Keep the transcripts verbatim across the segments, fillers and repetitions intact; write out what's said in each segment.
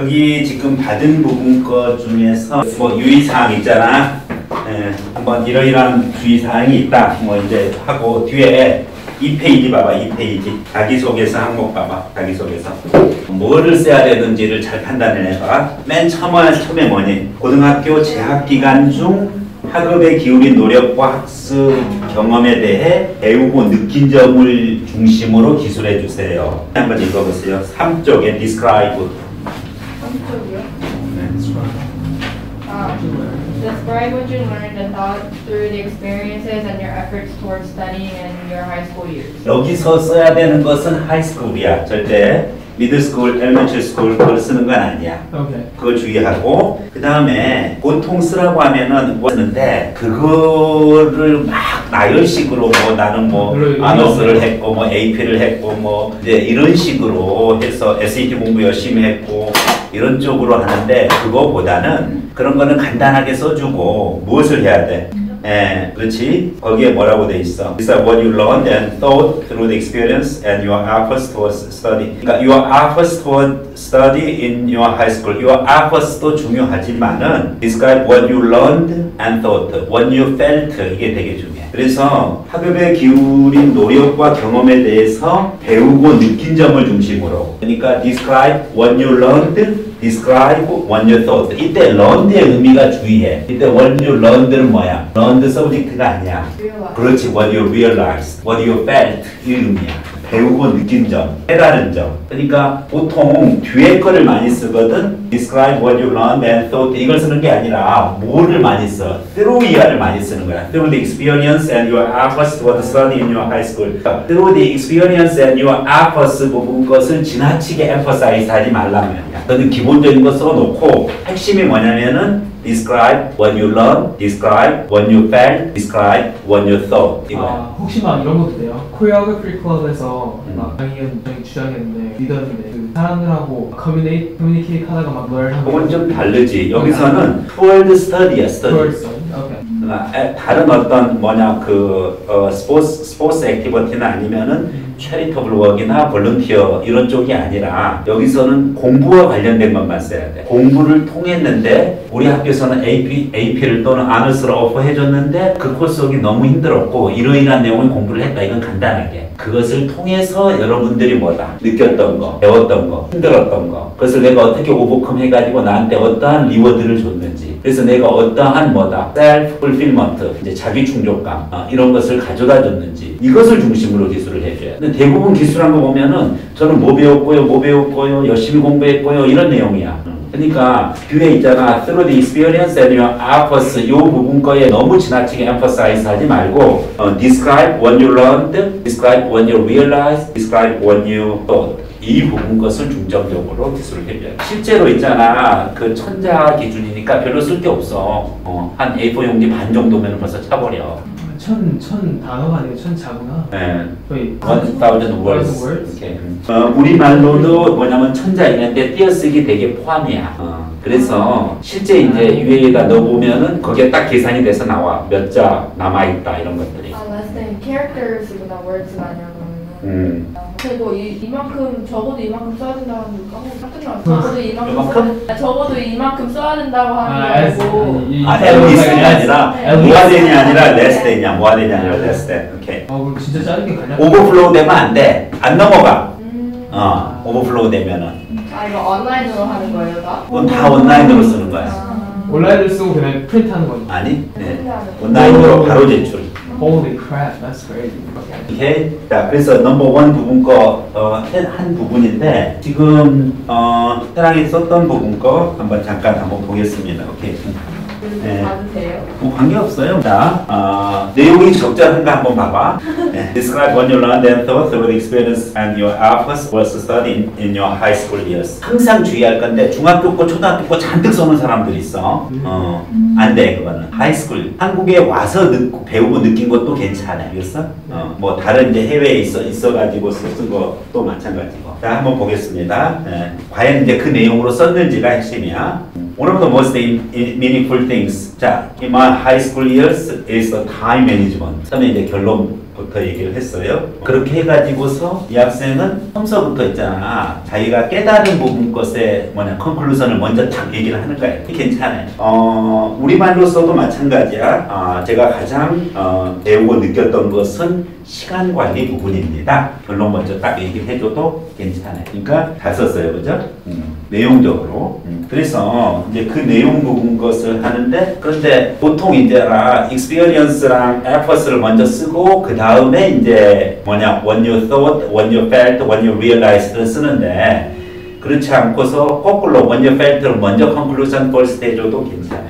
여기 지금 받은 부분 거 중에서 뭐 유의사항 있잖아. 예, 한번 이러이러한 주의사항이 있다. 뭐 이제 하고 뒤에 이 페이지 봐봐. 이 페이지 자기소개서 항목 봐봐. 자기소개서 뭐를 써야 되는지를 잘 판단을 해봐. 맨 처음에, 처음에 뭐니? 고등학교 재학기간 중 학업에 기울인 노력과 학습 경험에 대해 배우고 느낀 점을 중심으로 기술해 주세요. 한번 읽어보세요. 삼 쪽에 describe. 삼 쪽이요? 네. 아, describe what you learned and thought through the experiences and your efforts towards studying in your high school years. 여기서 써야 되는 것은 하이스쿨이야. 절대 미들스쿨, 엘리멘터리 스쿨 그걸 쓰는 건 아니야. Okay. 그걸 주의하고 그 다음에 보통 쓰라고 하면은 뭐 쓰는데 그거를 막 나열식으로 뭐 나는 뭐 아너스를 했고 뭐 에이피를 했고 뭐 이제 이런 식으로 해서 에스에이티 공부 열심히 했고 이런 쪽으로 하는데 그거보다는 그런 거는 간단하게 써주고 무엇을 해야 돼? 예, 그렇지. 거기에 뭐라고 돼 있어? These are what you learned and thought through the experience and your efforts towards study. 그러니까 your efforts toward study in your high school. Your efforts도 중요하지만은 describe what you learned and thought, what you felt 이게 되게 중요해. 그래서 학업에 기울인 노력과 경험에 대해서 배우고 느낀 점을 중심으로. 그러니까 describe what you learned. describe what you thought. 이때 learned의 의미가 주의해. 이때 what you learned는 뭐야? learned subject가 아니야. Realize. 그렇지. what you realized, what you felt 이 의미야. 배우고 느낀 점, 깨달은 점. 그러니까 보통 뒤에 거를 많이 쓰거든. describe what you learned and thought 이걸 쓰는 게 아니라 뭐를 많이 써? through 이하를 많이 쓰는 거야. through the experience and your efforts toward study in your high school. through the experience and your efforts 부분 것을 지나치게 emphasize 하지 말라는 거야. 너는 기본적인 거 써놓고 핵심이 뭐냐면은 describe what you learned, describe what you felt, describe what you thought. 이거야. 아, 혹시 막 이런 것도 돼요? 코리오그래피 클럽에서 막 강의원 주장했는데 리더인데 그 사람들하고 커뮤니케이트 커뮤니케이트 하다가 막 뭘 하고 그건 좀 다르지. 여기서는 toward study야, study. 오케이. 다른 어떤 뭐냐 그 어, 스포츠 스포츠 액티비티나 아니면은 체리터블 워크나 볼런티어 이런 쪽이 아니라 여기서는 공부와 관련된 것만 써야 돼. 공부를 통했는데 우리 학교에서는 에이피, 에이피를 또는 아너스를 오퍼해줬는데 그 코스가 너무 힘들었고 이러이러한 내용을 공부를 했다. 이건 간단하게. 그것을 통해서 여러분들이 뭐다? 느꼈던 거, 배웠던 거, 힘들었던 거. 그것을 내가 어떻게 오버컴 해가지고 나한테 어떠한 리워드를 줬는지. 그래서 내가 어떠한 뭐다? 셀프 풀필먼트, 이제 자기 충족감 어, 이런 것을 가져다 줬는지. 이것을 중심으로 기술을 해줘야 돼. 근데 대부분 기술한 거 보면은 저는 뭐 배웠고요, 뭐 배웠고요, 열심히 공부했고요 이런 내용이야. 그러니까 뒤에 있잖아. through the experience and your efforts 이 부분 거에 너무 지나치게 emphasize 하지 말고 어, describe what you learned, describe what you realized, describe what you thought 이 부분 것을 중점적으로 기술을 해줘야 돼. 실제로 있잖아. 그 천자 기준이니까 별로 쓸 게 없어. 어, 한 에이 포 용지 반 정도면 벌써 차버려. 천, 천 단어가 아니고 천 자구나. 네. 거의 one thousand words. words. 이렇게. 어, 우리말로도 뭐냐면 천자 있는데 띄어쓰기 되게 포함이야. 어, 그래서 실제 이제 유에이에다 넣어보면은 거기에 딱 계산이 돼서 나와. 몇 자 남아있다 이런 것들이. 아, less than characters구나, words가 아니라 그러면은. 음. 그리고 이, 이만큼 적어도 이만큼 써야 된다고 하는 거 까먹 깜짝 적어도 이만큼 이만큼? 써야, 적어도 이만큼 써야 된다고 하는 아, 거 알고 아, at least이 아니라 네. 뭐가 되냐 아니라 less than이야. 뭐가 되냐 아니라 less than. 오케이. 아, 그럼 진짜 짧게 가냐? 오버플로우 되면 안 돼. 안 넘어가. 음. 어, 오버플로우 되면은. 아 이거 온라인으로 하는 거예요 다? 그건 다 온라인으로 쓰는 거야. 아. 온라인을 쓰고 그냥 프린트하는 거지. 아니? 네. 온라인으로 바로 제출. Holy crap, that's crazy. 오케이. 자, 그래서 넘버 원 부분 거, 어, 한, 한 부분인데, 지금, 어, 해랑이 썼던 부분 거 한번 잠깐 한번 보겠습니다. 오케이. 네. 받으세요? 뭐 관계없어요. 자, 어, 내용이 적절한가 한번 봐봐. 네. Describe what you learned and thought through the experience and your efforts was studying in your high school years. 항상 주의할 건데 중학교 거, 초등학교 거 잔뜩 써놓은 사람들이 있어. 어, 안 돼, 그거는. 하이스쿨. 한국에 와서 듣고, 배우고 느낀 것도 괜찮아. 알겠어? 어, 뭐 다른 이제 해외에 있어, 있어가지고 쓴 것도 마찬가지고. 자, 한번 보겠습니다. 네. 과연 이제 그 내용으로 썼는지가 핵심이야. One of the most meaningful things, 자, in my high school years is the time management. 처음에 이제 결론 부터 얘기를 했어요. 그렇게 해가지고서 이 학생은 처음서부터 있잖아. 자기가 깨달은 부분 것에 뭐냐 컨클루전을 먼저 딱 얘기를 하는 거예요. 괜찮아요. 어, 우리말로서도 마찬가지야. 어, 제가 가장 어, 배우고 느꼈던 것은 시간 관리 부분입니다. 결론 먼저 딱 얘기를 해줘도 괜찮아요. 그러니까 잘 썼어요, 그죠? 음, 내용적으로. 음, 그래서 이제 그 내용 부분 것을 하는데, 그런데 보통 이제라 experience랑 effort를 먼저 쓰고 그 다음에 이제 뭐냐 when you thought, when you felt, when you realized를 쓰는데, 그렇지 않고서 거꾸로 when you felt를 먼저 conclusion first 해줘도 괜찮아요.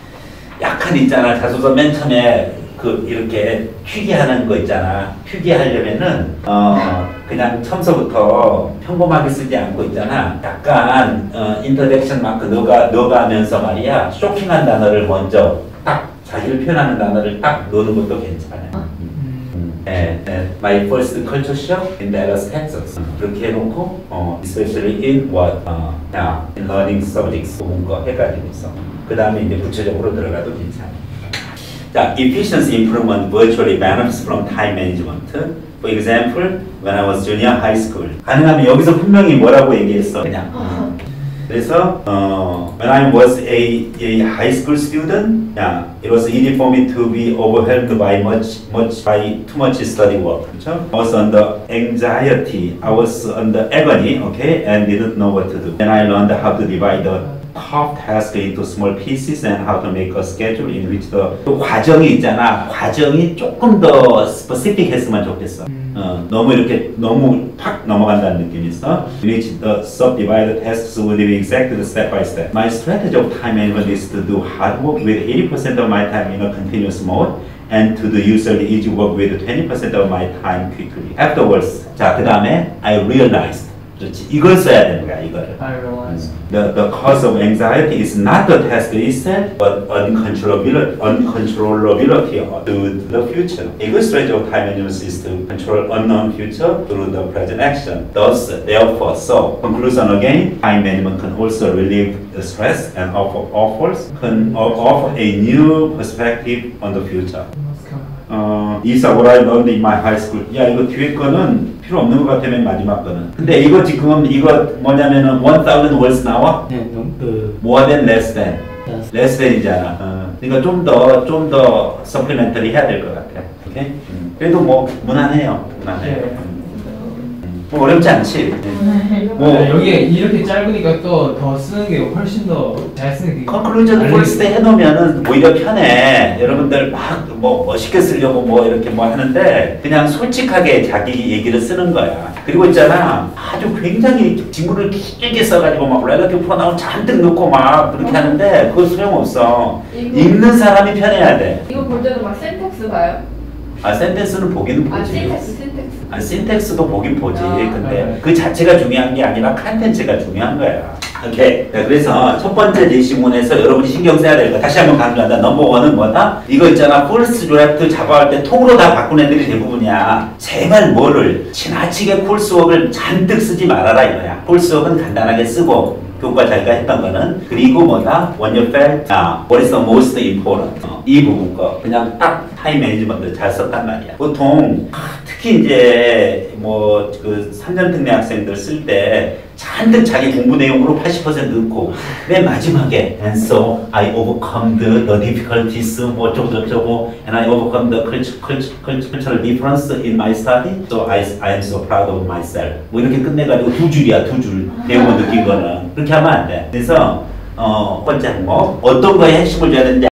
약간 있잖아, 자소서 맨 처음에 그 이렇게 필기하는 거 있잖아. 필기하려면은 어 그냥 처음서부터 평범하게 쓰지 않고 있잖아. 약간 어 인터젝션 마크 넣어가 넣어가면서 말이야. 쇼킹한 단어를 먼저 딱 자기를 표현하는 단어를 딱 넣는 것도 괜찮아요. 음. 네, 네. My first culture shock in Dallas, Texas. 그렇게 해놓고 어 especially in what 어, yeah, in learning subjects 그런 거 해가지고서 그 다음에 이제 구체적으로 들어가도 괜찮아요. 자, efficiency improvement virtually benefits from time management. For example, when I was junior high school. 가능하면 여기서 분명히 뭐라고 얘기했어? 그냥. 음. 그래서 uh, when I was a, a high school student, yeah, it was easy for me to be overwhelmed by much, much by too much study work. 그렇죠? I was under anxiety. I was under agony, okay, and didn't know what to do. Then I learned how to divide the top task into small pieces and how to make a schedule in which the 또 과정이 있잖아. 과정이 조금 더 specific 했으면 좋겠어. 음. 어, 너무 이렇게 너무 팍 넘어간다는 느낌이 있어. In which the subdivided tasks would be exactly step by step. My strategy of time management is to do hard work with eighty percent of my time in a continuous mode and to do usually easy work with twenty percent of my time quickly. Afterwards, 자, 그 다음에 I realized. 그렇지. 이걸 써야 되는 거야, 이거를. I realized. The, the cause of anxiety is not the task itself, but uncontrollability, uncontrollability to the future. A good strategy of time management is to control unknown future through the present action. Thus, therefore, so, conclusion again, time management can also relieve the stress and offer, offers, can offer a new perspective on the future. 어, these are what I learned in my high school. 야, 이거 뒤에 거는 필요 없는 것 같아, 맨 마지막 거는. 근데 이거 지금, 이거 뭐냐면은 one thousand words 나와? 네, 그 More than, less than. less than이잖아. 어. 그러니까 좀 더, 좀 더 supplementary 해야 될 것 같아. 오케이? 음. 그래도 뭐, 무난해요. 무난해요. 네. 음. 뭐 어렵지 않지? 뭐 네, 여기에 이렇게 짧으니까 또 더 쓰는 게 훨씬 더 잘 쓰는 게 컨클루전 폴스 때 해놓으면은 오히려 편해. 여러분들 막 뭐 멋있게 쓰려고 뭐 이렇게 뭐 하는데 그냥 솔직하게 자기 얘기를 쓰는 거야. 그리고 있잖아, 아주 굉장히 진구를 길게 써가지고 막 렐러티브 프로나운 잔뜩 넣고 막 그렇게 하는데 그거 소용없어. 이거- 읽는 사람이 편해야 돼. 이거 볼 때도 막 센텍스 봐요? 아, 센텐스는 보기는 아, 보지. 센텍스, 센텍스. 아, 신텍스도 보긴 보지. 아. 근데 네. 그 자체가 중요한 게 아니라 컨텐츠가 중요한 거야. 오케이. 자, 그래서 첫 번째 제시문에서 여러분이 신경 써야 될 거 다시 한번 강조한다. 넘버 원은 뭐다? 이거 있잖아. 폴스 드래프트 잡아올 때 통으로 다 바꾼 애들이 대부분이야. 제발 뭐를 지나치게 콜스웍을 잔뜩 쓰지 말아라 이거야. 콜스웍은 간단하게 쓰고 교과 자기가 했던 거는 그리고 뭐다? When you felt, 아, what is the most important? 어, 이 부분 거 그냥 딱 타임 매니지먼트 잘 썼단 말이야. 보통 특히 이제 뭐 그 삼 년 특례 학생들 쓸 때 잔뜩 자기 공부 내용으로 팔십 퍼센트 넣고 맨 마지막에 and so I overcome the, the difficulties 뭐 어쩌고 저쩌고 and I overcome the culture, culture, cultural difference in my study so I, I am so proud of myself 뭐 이렇게 끝내가지고 두 줄이야 두 줄 배우고 느낀 거는 그렇게 하면 안 돼. 그래서 어, 첫 번째 항목 어떤 거에 핵심을 줘야 되는지